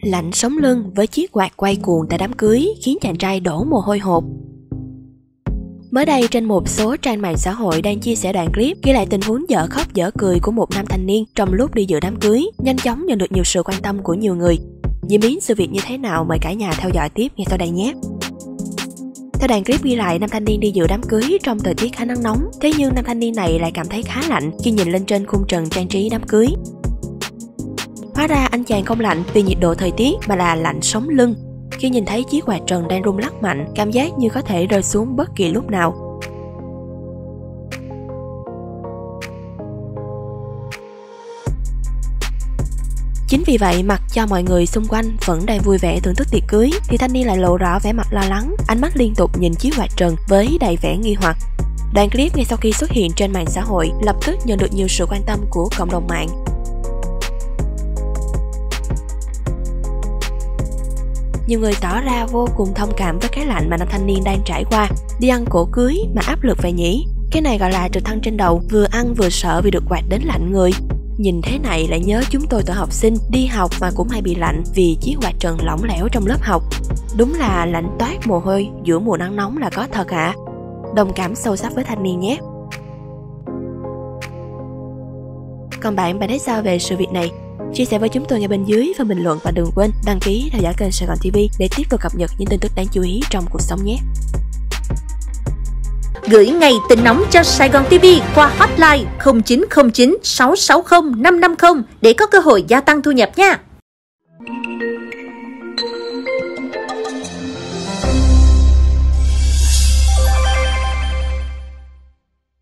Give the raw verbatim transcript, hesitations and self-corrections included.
Lạnh sống lưng với chiếc quạt quay cuồng tại đám cưới khiến chàng trai đổ mồ hôi hột. Mới đây, trên một số trang mạng xã hội đang chia sẻ đoạn clip ghi lại tình huống dở khóc dở cười của một nam thanh niên trong lúc đi dự đám cưới, nhanh chóng nhận được nhiều sự quan tâm của nhiều người. Diễn biến sự việc như thế nào, mời cả nhà theo dõi tiếp ngay sau đây nhé. Theo đoạn clip ghi lại, nam thanh niên đi dự đám cưới trong thời tiết khá nắng nóng, thế nhưng nam thanh niên này lại cảm thấy khá lạnh khi nhìn lên trên khung trần trang trí đám cưới. Hóa ra anh chàng không lạnh vì nhiệt độ thời tiết mà là lạnh sống lưng. Khi nhìn thấy chiếc quạt trần đang rung lắc mạnh, cảm giác như có thể rơi xuống bất kỳ lúc nào. Chính vì vậy, mặc cho mọi người xung quanh vẫn đang vui vẻ thưởng thức tiệc cưới, thì thanh niên lại lộ rõ vẻ mặt lo lắng, ánh mắt liên tục nhìn chiếc quạt trần với đầy vẻ nghi hoặc. Đoạn clip ngay sau khi xuất hiện trên mạng xã hội lập tức nhận được nhiều sự quan tâm của cộng đồng mạng. Nhiều người tỏ ra vô cùng thông cảm với cái lạnh mà nam thanh niên đang trải qua. Đi ăn cổ cưới mà áp lực vậy nhỉ? Cái này gọi là trực thăng trên đầu, vừa ăn vừa sợ vì được quạt đến lạnh người. Nhìn thế này lại nhớ chúng tôi tuổi học sinh đi học mà cũng hay bị lạnh vì chiếc quạt trần lỏng lẻo trong lớp học. Đúng là lạnh toát mồ hôi giữa mùa nắng nóng là có thật ạ. À? Đồng cảm sâu sắc với thanh niên nhé. Còn bạn, bạn thấy sao về sự việc này? Chia sẻ với chúng tôi ngay bên dưới phần bình luận và đừng quên đăng ký theo dõi kênh Sài Gòn ti vi để tiếp tục cập nhật những tin tức đáng chú ý trong cuộc sống nhé. Gửi ngay tin nóng cho Sài Gòn ti vi qua hotline không chín không chín sáu sáu không năm năm không để có cơ hội gia tăng thu nhập nha.